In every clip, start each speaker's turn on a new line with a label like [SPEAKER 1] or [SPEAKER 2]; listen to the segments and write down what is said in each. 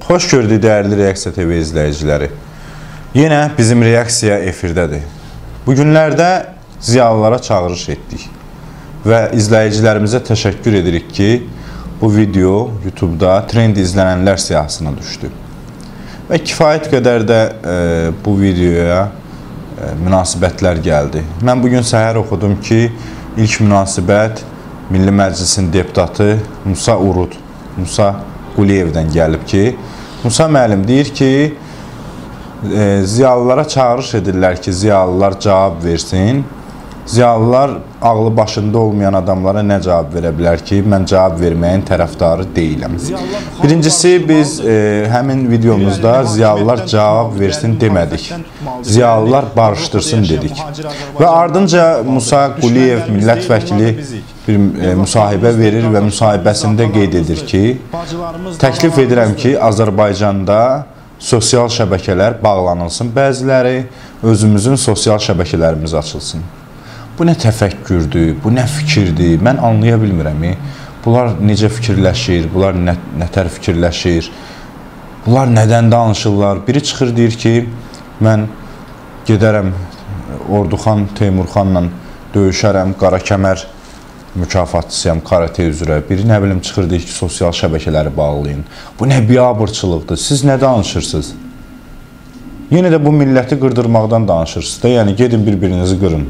[SPEAKER 1] Xoş gördük dəyərli Reaksiya TV izləyiciləri. Yenə bizim reaksiya efirdədir. Bu günlərdə ziyalılara çağırış etdik və izləyicilərimizə təşəkkür edirik ki, bu video YouTube'da trend izlənənlər siyahısına düşdü. Və kifayət qədər də bu videoya münasibətlər gəldi. Mən bugün səhər oxudum ki, ilk münasibət Milli Məclisin deputatı Musa Quliyevdən gəlib ki, Musa müəllim deyir ki, ziyalılara çağırış edirlər ki, ziyalılar cavab versin. Ziyalılar ağlı başında olmayan adamlara nə cavab verə bilər ki, mən cavab verməyin tərəfdarı deyiləm. Birincisi, biz həmin videomuzda ziyalılar cavab versin demədik. Ziyalılar barışdırsın dedik. Və ardınca Musa Quliyev millət vəkili bir müsahibə verir və müsahibəsində qeyd edir ki, təklif edirəm ki, Azərbaycanda sosial şəbəkələr bağlanılsın, bəziləri özümüzün sosial şəbəkələrimiz açılsın. Bu nə təfəkkürdür, bu nə fikirdir, mən anlaya bilmirəm. Bunlar necə fikirləşir, bunlar nətər fikirləşir, bunlar nədən danışırlar. Biri çıxır deyir ki, mən gedərəm Orduxan Teymurxanla döyüşərəm, qara kəmər mükafatçısıyam karate üzrə. Biri nə bilim çıxır deyir ki, sosial şəbəkələri bağlayın. Bu nə biabırçılıqdır, siz nə danışırsınız? Yenə də bu milləti qırdırmaqdan danışırsınız da, yəni gedin bir-birinizi qırın.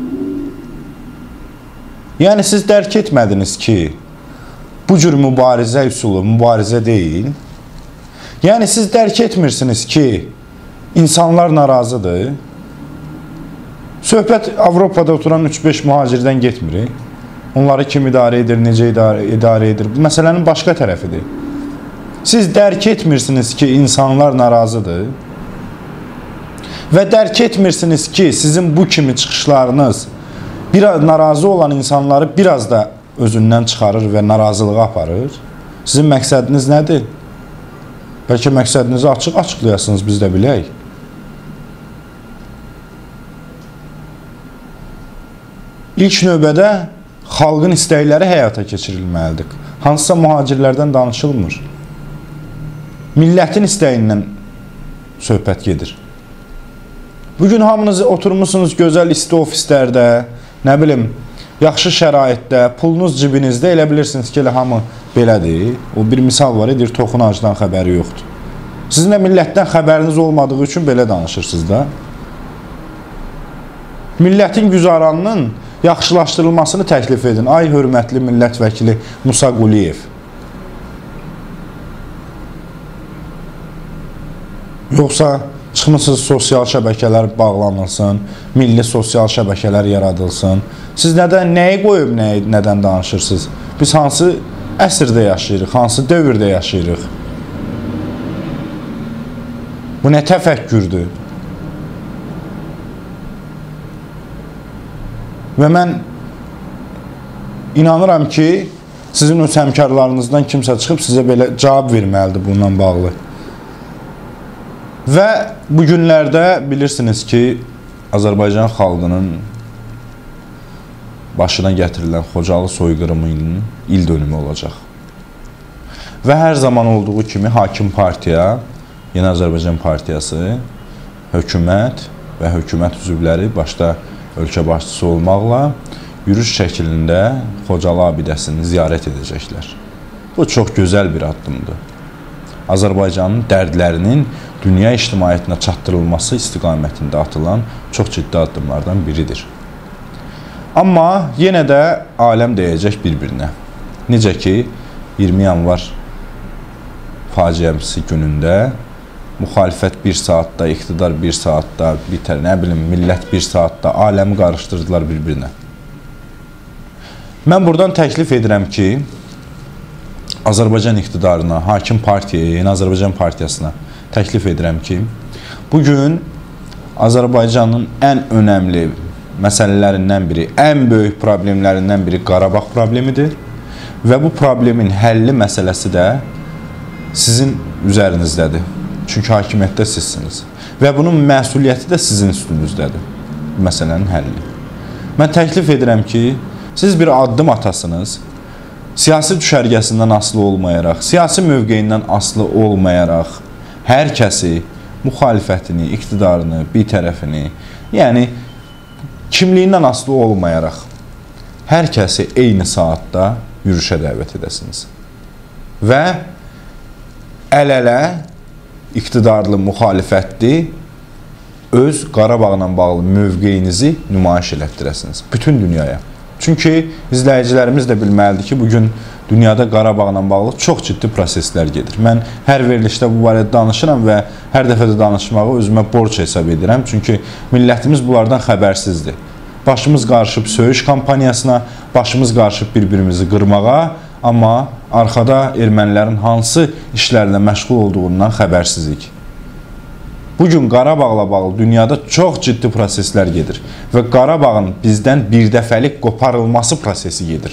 [SPEAKER 1] Yəni siz dərk etmədiniz ki, bu cür mübarizə üsulu mübarizə deyil. Yəni siz dərk etmirsiniz ki, insanlar narazıdır. Söhbət Avropada oturan 3-5 mühacirdən getmir. Onları kim idarə edir, necə idarə edir? Bu məsələnin başqa tərəfidir. Siz dərk etmirsiniz ki, insanlar narazıdır. Və dərk etmirsiniz ki, sizin bu kimi çıxışlarınız biraz narazı olan insanları biraz da özündən çıxarır və narazılığa aparır. Sizin məqsədiniz nədir? Bəlkə məqsədinizi açıqlayasınız, biz də bilək. İlk növbədə xalqın istəkləri həyata keçirilməlidir. Hansısa mühacirlərdən danışılmır. Millətin istəyindən söhbət gedir. Bugün hamınız oturmuşsunuz gözəl isti ofislərdə, nə bilim, yaxşı şəraitdə, pulunuz cibinizdə, elə bilirsiniz ki, elə hamı belədir. O bir misal var, edir, toxunacdan xəbəri yoxdur. Sizin də millətdən xəbəriniz olmadığı üçün belə danışırsınız da. Millətin güzaranının yaxşılaşdırılmasını təklif edin. Ay, hörmətli millət vəkili Musa Quliyev. Yoxsa çıxmışsınız, sosial şəbəkələr bağlanılsın, milli sosial şəbəkələr yaradılsın. Siz nəyi qoyub, nədən danışırsınız? Biz hansı əsrdə yaşayırıq, hansı dövrdə yaşayırıq? Bu nə təfəkkürdür? Və mən inanıram ki, sizin öz həmkarlarınızdan kimsə çıxıb sizə belə cavab verməlidir bununla bağlı. Və bu günlərdə bilirsiniz ki, Azərbaycan xalqının başına gətirilən Xocalı soyqırımının il dönümü olacaq. Və hər zaman olduğu kimi hakim partiya, Yeni Azərbaycan Partiyası, hökumət və hökumət üzvləri başda ölkə başçısı olmaqla yürüyüş şəklində Xocalı abidəsini ziyarət edəcəklər. Bu çox gözəl bir addımdır. Azərbaycanın dərdlərinin dünya ictimaiyyətinə çatdırılması istiqamətində atılan çox ciddi addımlardan biridir. Amma yenə də aləm deyəcək bir-birinə. Necə ki, 20 yanvar faciəmsi günündə müxalifət 1 saatda, iqtidar 1 saatda bitər, nə bilim, millət 1 saatda aləmi qarışdırdılar bir-birinə. Mən buradan təklif edirəm ki, Azərbaycan iqtidarına, hakim partiyaya, Yeni Azərbaycan Partiyasına təklif edirəm ki, bugün Azərbaycanın ən önəmli məsələlərindən biri, ən böyük problemlərindən biri Qarabağ problemidir və bu problemin həlli məsələsi də sizin üzərinizdədir. Çünki hakimiyyətdə sizsiniz və bunun məsuliyyəti də sizin üstünüzdədir, bu məsələnin həlli. Mən təklif edirəm ki, siz bir addım atasınız, siyasi düşərgəsindən asılı olmayaraq, siyasi mövqeyindən asılı olmayaraq hər kəsi müxalifətini, iqtidarını, bir tərəfini, yəni kimliyindən asılı olmayaraq hər kəsi eyni saatda yürüşə dəvət edəsiniz. Və əl-ələ iqtidarlı müxalifətli öz Qarabağla bağlı mövqeyinizi nümayiş elətdirəsiniz bütün dünyaya. Çünki izləyicilərimiz də bilməlidir ki, bugün dünyada Qarabağla bağlı çox ciddi proseslər gedir. Mən hər verilişdə bu barədə danışıram və hər dəfə də danışmağı özümə borc hesab edirəm. Çünki millətimiz bunlardan xəbərsizdir. Başımız qarışıb söyüş kampaniyasına, başımız qarışıb bir-birimizi qırmağa, amma arxada ermənilərin hansı işlərlə məşğul olduğundan xəbərsizik. Bugün Qarabağla bağlı dünyada çox ciddi proseslər gedir və Qarabağın bizdən birdəfəlik qoparılması prosesi gedir.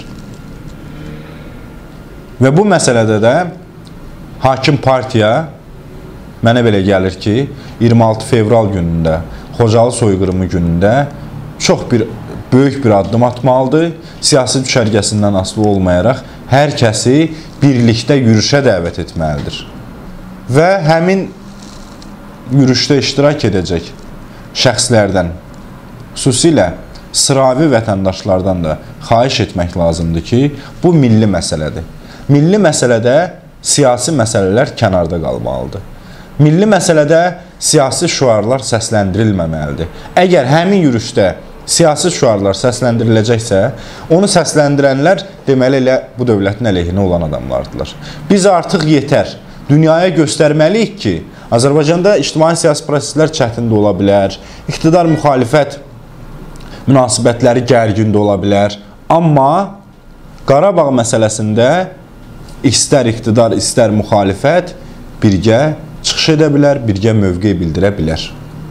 [SPEAKER 1] Və bu məsələdə də hakim partiya mənə belə gəlir ki, 26 fevral günündə, Xocalı soyqırımı günündə çox böyük bir addım atmalıdır. Siyasi düşərgəsindən asılı olmayaraq hər kəsi birlikdə yürüşə dəvət etməlidir. Və həmin yürüşdə iştirak edəcək şəxslərdən, xüsusilə sıravi vətəndaşlardan da xahiş etmək lazımdır ki, bu milli məsələdir. Milli məsələdə siyasi məsələlər kənarda qalmalıdır. Milli məsələdə siyasi şüarlar səsləndirilməməlidir. Əgər həmin yürüşdə siyasi şüarlar səsləndiriləcəksə, onu səsləndirənlər deməli elə bu dövlətin əleyhinə olan adamlardılar. Biz artıq yetər. Dünyaya göstərməliyik ki, Azərbaycanda ictimai-siyasi proseslər çətin də ola bilər, iqtidar-müxalifət münasibətləri gərgin də ola bilər. Amma Qarabağ məsələsində istər iqtidar, istər müxalifət birgə çıxış edə bilər, birgə mövqe bildirə bilər.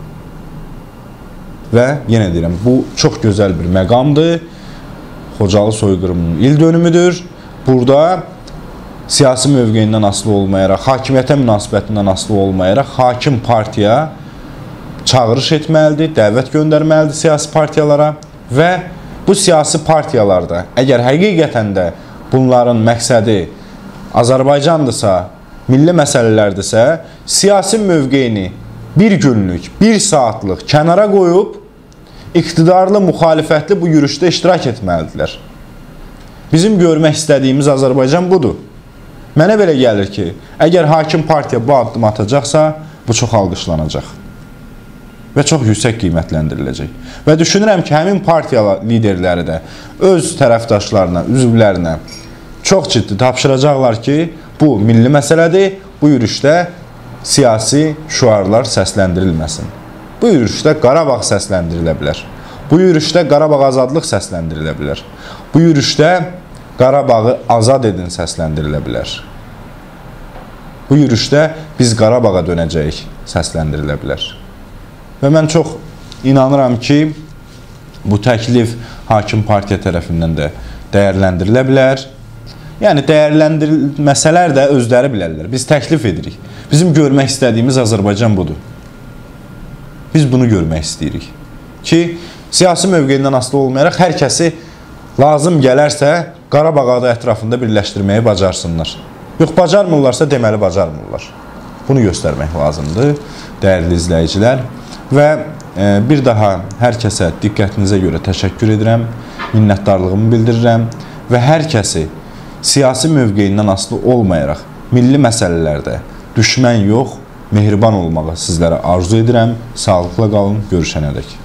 [SPEAKER 1] Və yenə deyirəm, bu çox gözəl bir məqamdır. Xocalı soyqırımının il dönümüdür. Burada siyasi mövqeyindən asılı olmayaraq, hakimiyyətə münasibətindən asılı olmayaraq, hakim partiya çağırış etməlidir, dəvət göndərməlidir siyasi partiyalara və bu siyasi partiyalarda, əgər həqiqətən də bunların məqsədi Azərbaycandırsa, milli məsələlərdirsə, siyasi mövqeyini bir günlük, bir saatlıq kənara qoyub, iqtidarlı, müxalifətli bu yürüşdə iştirak etməlidirlər. Bizim görmək istədiyimiz Azərbaycan budur. Mənə belə gəlir ki, əgər hakim partiya bu addım atacaqsa, bu çox alqışlanacaq və çox yüksək qiymətləndiriləcək. Və düşünürəm ki, həmin partiya liderləri də öz tərəfdaşlarına, üzvlərinə çox ciddi tapşıracaqlar ki, bu milli məsələdir, bu yürüşdə siyasi şüarlar səsləndirilməsin. Bu yürüşdə Qarabağ səsləndirilə bilər. Bu yürüşdə Qarabağ azadlıq səsləndirilə bilər. Bu yürüşdə Qarabağı azad edin səsləndirilə bilər. Bu yürüşdə biz Qarabağa dönəcəyik səsləndirilə bilər. Və mən çox inanıram ki, bu təklif hakim partiya tərəfindən də dəyərləndirilə bilər. Yəni, dəyərləndirilməsələr də özləri bilərlər. Biz təklif edirik. Bizim görmək istədiyimiz Azərbaycan budur. Biz bunu görmək istəyirik. Ki, siyasi mövqeyindən asılı olmayaraq hər kəsi lazım gələrsə, Qarabağ adı ətrafında birləşdirməyi bacarsınlar. Yox, bacarmırlarsa deməli bacarmırlar. Bunu göstərmək lazımdır, dəyərli izləyicilər. Və bir daha hər kəsə diqqətinizə görə təşəkkür edirəm, minnətdarlığımı bildirirəm və hər kəsi siyasi mövqeyindən asılı olmayaraq milli məsələlərdə düşmən yox, mehriban olmağı sizlərə arzu edirəm. Sağlıqla qalın, görüşənədək.